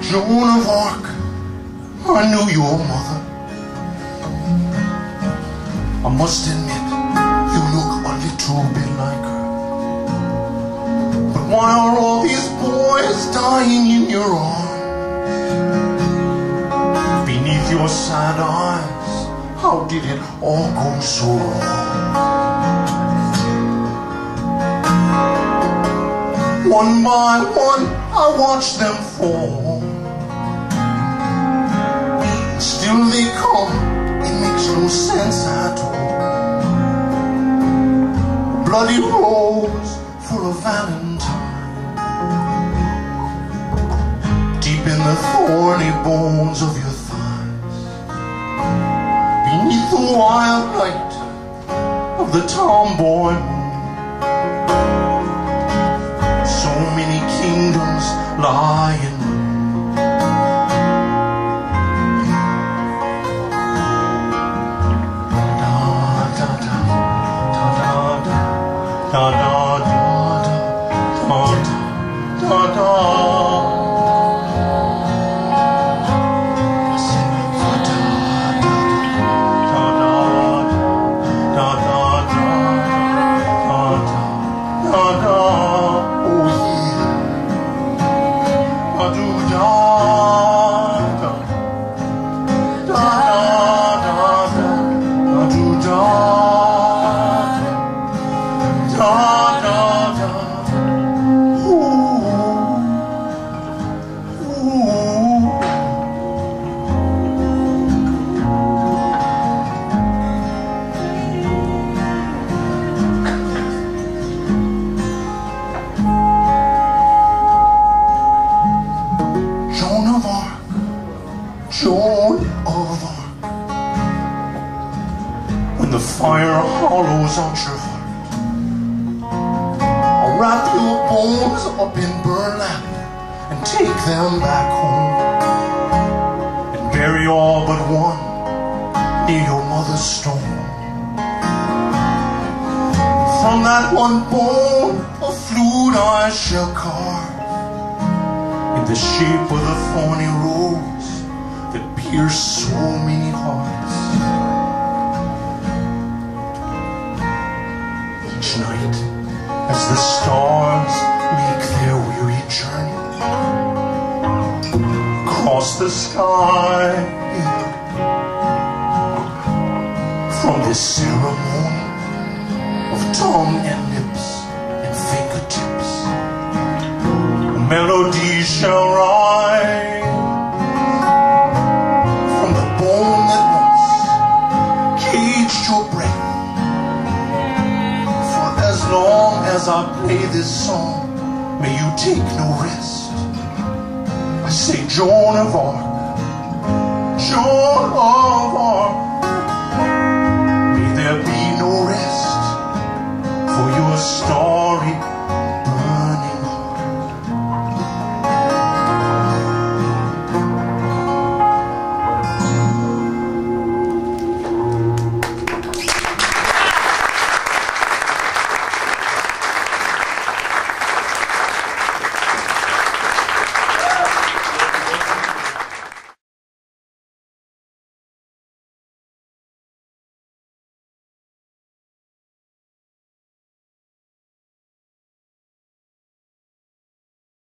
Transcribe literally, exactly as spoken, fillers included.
Joan of Arc, I knew your mother. I must admit, you look a little bit like her. But why are all these boys dying in your arms? Beneath your sad eyes, how did it all go so wrong? One by one, I watch them fall. Still they come, it makes no sense at all. A bloody rose for a valentine, deep in the thorny bones of your thighs. Beneath the wild light of the tomboy moon, so many kingdoms lie in da da da da da da da da. Joan of Arc, when the fire hollows out your heart, I'll wrap your bones up in burlap and take them back home, and bury all but one near your mother's stone. From that one bone a flute I shall carve, in the shape of the thorny rose that pierce so many hearts. Each night, as the stars make their weary journey across the sky, yeah, from this ceremony of tongue and lips and fingertips, a melody shall rise your breath. For as long as I play this song, may you take no rest. I say, Joan of Arc, Joan of Arc, may there be no rest for your star.